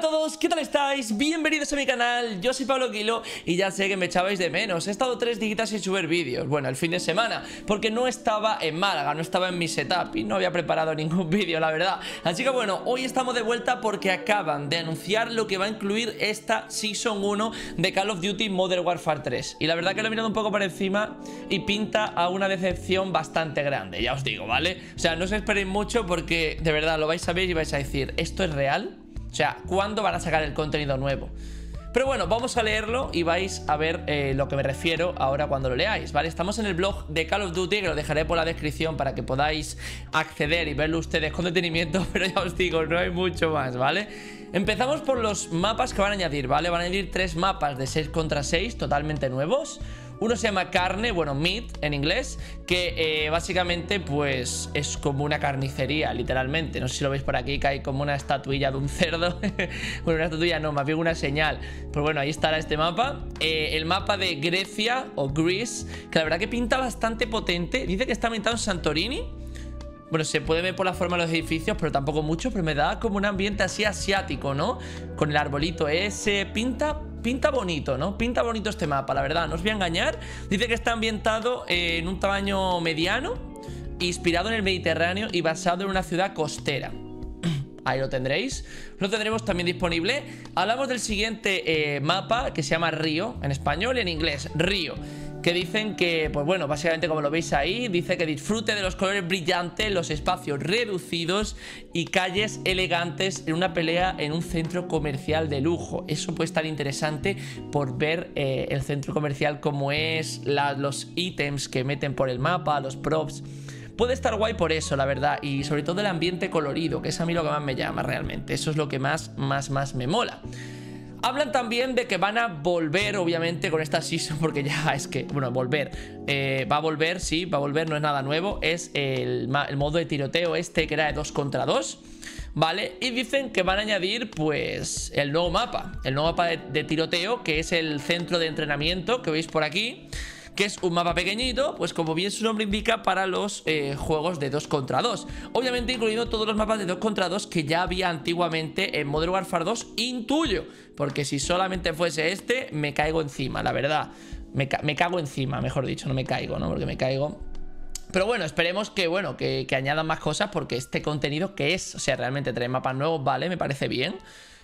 Hola a todos, ¿qué tal estáis? Bienvenidos a mi canal, yo soy Pablo Kilo y ya sé que me echabais de menos. He estado 3 días sin subir vídeos, bueno, el fin de semana, porque no estaba en Málaga, no estaba en mi setup y no había preparado ningún vídeo, la verdad. Así que bueno, hoy estamos de vuelta porque acaban de anunciar lo que va a incluir esta Season 1 de Call of Duty Modern Warfare 3. Y la verdad que lo he mirado un poco por encima y pinta a una decepción bastante grande, ya os digo, ¿vale? O sea, no os esperéis mucho porque de verdad lo vais a ver y vais a decir, ¿esto es real? O sea, ¿cuándo van a sacar el contenido nuevo? Pero bueno, vamos a leerlo y vais a ver lo que me refiero ahora cuando lo leáis, ¿vale? Estamos en el blog de Call of Duty, que lo dejaré por la descripción para que podáis acceder y verlo ustedes con detenimiento, pero ya os digo, no hay mucho más, ¿vale? Empezamos por los mapas que van a añadir, ¿vale? Van a añadir 3 mapas de 6 contra 6 totalmente nuevos. Uno se llama carne, bueno, meat en inglés, que básicamente pues es como una carnicería, literalmente. No sé si lo veis por aquí, que hay como una estatuilla de un cerdo. Bueno, una estatuilla no, más bien una señal. Pues bueno, ahí estará este mapa. El mapa de Grecia o Greece, que la verdad que pinta bastante potente. Dice que está ambientado en Santorini. Bueno, se puede ver por la forma de los edificios, pero tampoco mucho. Pero me da como un ambiente así asiático, ¿no? Con el arbolito ese, pinta bonito, ¿no? Pinta bonito este mapa, la verdad, no os voy a engañar. Dice que está ambientado en un tamaño mediano, inspirado en el Mediterráneo y basado en una ciudad costera. Ahí lo tendréis. Lo tendremos también disponible. Hablamos del siguiente mapa, que se llama Río, en español y en inglés, Río. Que dicen que, pues bueno, básicamente como lo veis ahí, dice que disfrute de los colores brillantes, los espacios reducidos y calles elegantes en una pelea en un centro comercial de lujo. Eso puede estar interesante por ver el centro comercial, como es, los ítems que meten por el mapa, los props. Puede estar guay por eso, la verdad, y sobre todo el ambiente colorido, que es a mí lo que más me llama realmente. Eso es lo que más me mola. Hablan también de que van a volver, obviamente, con esta season, porque ya es que, bueno, volver. Va a volver, sí, va a volver, no es nada nuevo. Es el modo de tiroteo este que era de 2 contra 2, ¿vale? Y dicen que van a añadir, pues, el nuevo mapa. El nuevo mapa de tiroteo, que es el centro de entrenamiento que veis por aquí. Que es un mapa pequeñito, pues como bien su nombre indica, para los juegos de 2 contra 2. Obviamente incluyendo todos los mapas de 2 contra 2 que ya había antiguamente en Modern Warfare 2, intuyo. Porque si solamente fuese este, me caigo encima, la verdad. Me cago encima, mejor dicho, no me caigo, ¿no? Porque me caigo. Pero bueno, esperemos que, bueno, que añadan más cosas, porque este contenido que es, o sea, realmente trae mapas nuevos, vale, me parece bien.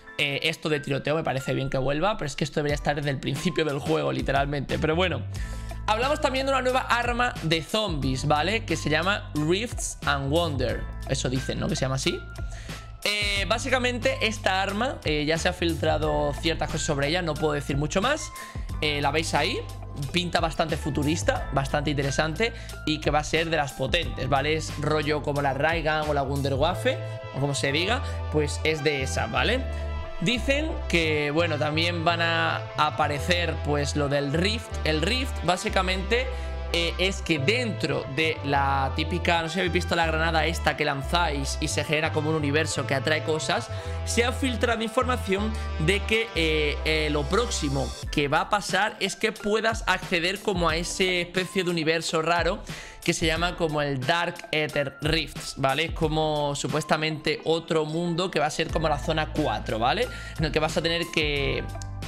Esto de tiroteo me parece bien que vuelva, pero es que esto debería estar desde el principio del juego, literalmente. Pero bueno, hablamos también de una nueva arma de zombies, ¿vale? Que se llama Rifts and Wonder. Eso dicen, ¿no? Que se llama así. Básicamente esta arma, ya se ha filtrado ciertas cosas sobre ella, no puedo decir mucho más. La veis ahí. Pinta bastante futurista, bastante interesante y que va a ser de las potentes, ¿vale? Es rollo como la Raygun o la Wunderwaffe, o como se diga, pues es de esa, ¿vale? Dicen que, bueno, también van a aparecer pues lo del Rift. El Rift básicamente es que dentro de la típica, no sé si habéis visto la granada esta que lanzáis y se genera como un universo que atrae cosas, se ha filtrado información de que lo próximo que va a pasar es que puedas acceder como a ese especie de universo raro que se llama como el Dark Ether Rifts, ¿vale? Es como supuestamente otro mundo que va a ser como la zona 4, ¿vale? En el que vas a tener que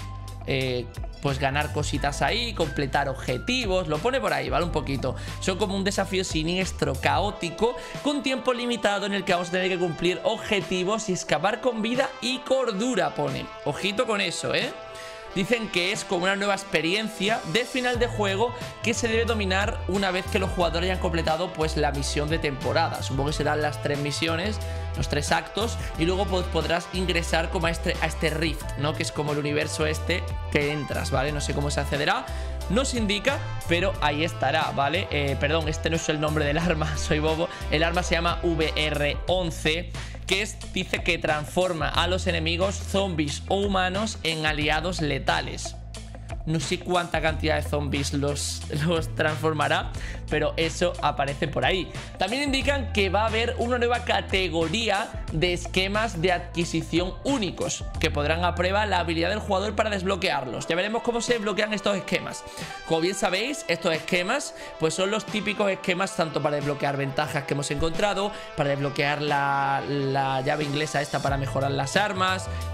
pues ganar cositas ahí, completar objetivos, lo pone por ahí, ¿vale? Un poquito. Son como un desafío siniestro, caótico, con tiempo limitado en el que vamos a tener que cumplir objetivos y escapar con vida y cordura, pone. Ojito con eso, ¿eh? Dicen que es como una nueva experiencia de final de juego que se debe dominar una vez que los jugadores hayan completado pues la misión de temporada. Supongo que serán las 3 misiones, los 3 actos, y luego pues podrás ingresar como a este Rift, ¿no? Que es como el universo este que entras, ¿vale? No sé cómo se accederá, no se indica, pero ahí estará, ¿vale? Perdón, este no es el nombre del arma, soy bobo. El arma se llama VR-11, que dice que transforma a los enemigos, zombies o humanos, en aliados letales. No sé cuánta cantidad de zombies los transformará, pero eso aparece por ahí. También indican que va a haber una nueva categoría de esquemas de adquisición únicos, que podrán a prueba la habilidad del jugador para desbloquearlos. Ya veremos cómo se desbloquean estos esquemas. Como bien sabéis, estos esquemas pues son los típicos esquemas tanto para desbloquear ventajas que hemos encontrado, para desbloquear la llave inglesa esta para mejorar las armas,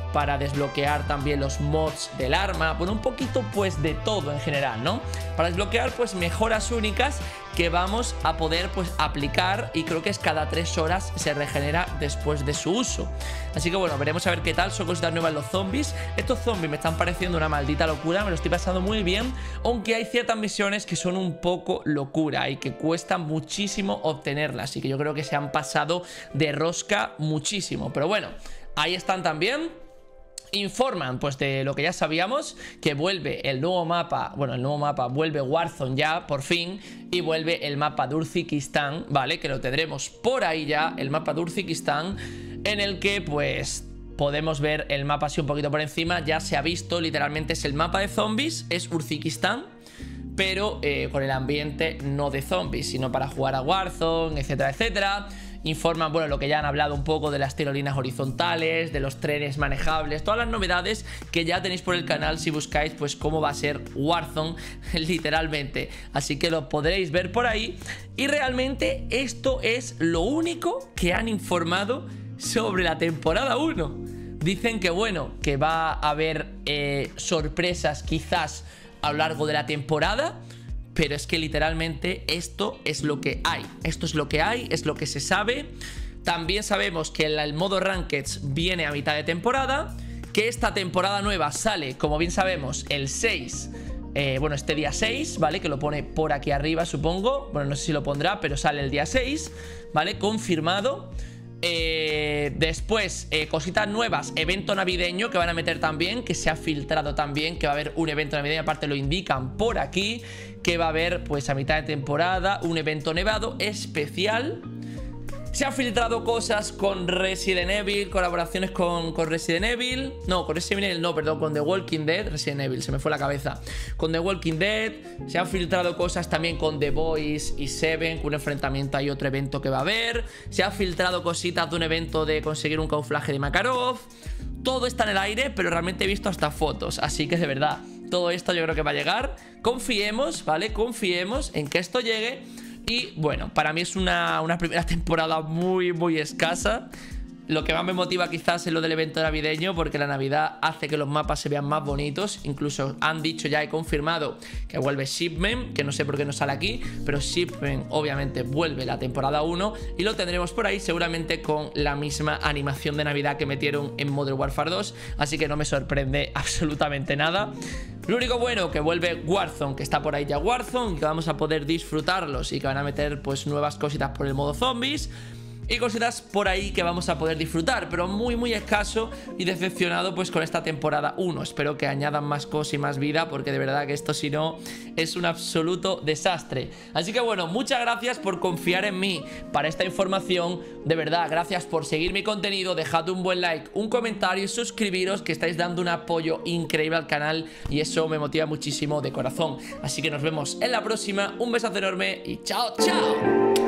para desbloquear también los mods del arma. Bueno, un poquito pues de todo en general, ¿no? Para desbloquear pues mejoras únicas que vamos a poder pues aplicar, y creo que es cada 3 horas se regenera después de su uso. Así que bueno, veremos a ver qué tal. Son cositas nuevas los zombies. Estos zombies me están pareciendo una maldita locura, me lo estoy pasando muy bien, aunque hay ciertas misiones que son un poco locura y que cuesta muchísimo obtenerlas, y que yo creo que se han pasado de rosca muchísimo. Pero bueno, ahí están también. Informan pues de lo que ya sabíamos, que vuelve el nuevo mapa. Bueno, el nuevo mapa vuelve Warzone ya, por fin. Y vuelve el mapa de Uzbekistán, ¿vale? Que lo tendremos por ahí ya, el mapa de Uzbekistán, en el que pues podemos ver el mapa así un poquito por encima. Ya se ha visto, literalmente es el mapa de zombies, es Uzbekistán, pero con el ambiente no de zombies, sino para jugar a Warzone, etcétera, etcétera. Informan, bueno, lo que ya han hablado un poco de las tirolinas horizontales, de los trenes manejables, todas las novedades que ya tenéis por el canal si buscáis pues cómo va a ser Warzone literalmente. Así que lo podréis ver por ahí. Y realmente esto es lo único que han informado sobre la temporada 1. Dicen que bueno, que va a haber sorpresas quizás a lo largo de la temporada, pero es que literalmente esto es lo que hay. Esto es lo que hay, es lo que se sabe. También sabemos que el modo Rankeds viene a mitad de temporada, que esta temporada nueva sale, como bien sabemos, el 6. Bueno, este día 6, ¿vale? Que lo pone por aquí arriba, supongo. Bueno, no sé si lo pondrá, pero sale el día 6, ¿vale? Confirmado. Después, cositas nuevas, evento navideño que van a meter también, que se ha filtrado también, que va a haber un evento navideño, aparte lo indican por aquí, que va a haber pues a mitad de temporada un evento nevado especial. Se han filtrado cosas con Resident Evil, colaboraciones con Resident Evil. No, con Resident Evil no, perdón, con The Walking Dead. Resident Evil, se me fue la cabeza. Con The Walking Dead. Se han filtrado cosas también con The Boys y Seven, con un enfrentamiento y otro evento que va a haber. Se han filtrado cositas de un evento de conseguir un camuflaje de Makarov. Todo está en el aire, pero realmente he visto hasta fotos. Así que de verdad, todo esto yo creo que va a llegar. Confiemos, ¿vale? Confiemos en que esto llegue. Y bueno, para mí es una primera temporada muy, muy escasa. Lo que más me motiva quizás es lo del evento navideño, porque la Navidad hace que los mapas se vean más bonitos. Incluso han dicho, ya he confirmado, que vuelve Shipment, que no sé por qué no sale aquí, pero Shipment obviamente vuelve la temporada 1 y lo tendremos por ahí seguramente con la misma animación de Navidad que metieron en Modern Warfare 2, así que no me sorprende absolutamente nada. Lo único bueno, que vuelve Warzone, que está por ahí ya Warzone, y que vamos a poder disfrutarlos y que van a meter pues nuevas cositas por el modo zombies. Y cositas por ahí que vamos a poder disfrutar, pero muy muy escaso y decepcionado pues con esta temporada 1. Espero que añadan más cosas y más vida, porque de verdad que esto si no es un absoluto desastre. Así que bueno, muchas gracias por confiar en mí para esta información. De verdad, gracias por seguir mi contenido. Dejad un buen like, un comentario y suscribiros, que estáis dando un apoyo increíble al canal y eso me motiva muchísimo de corazón. Así que nos vemos en la próxima. Un besazo enorme y chao, chao.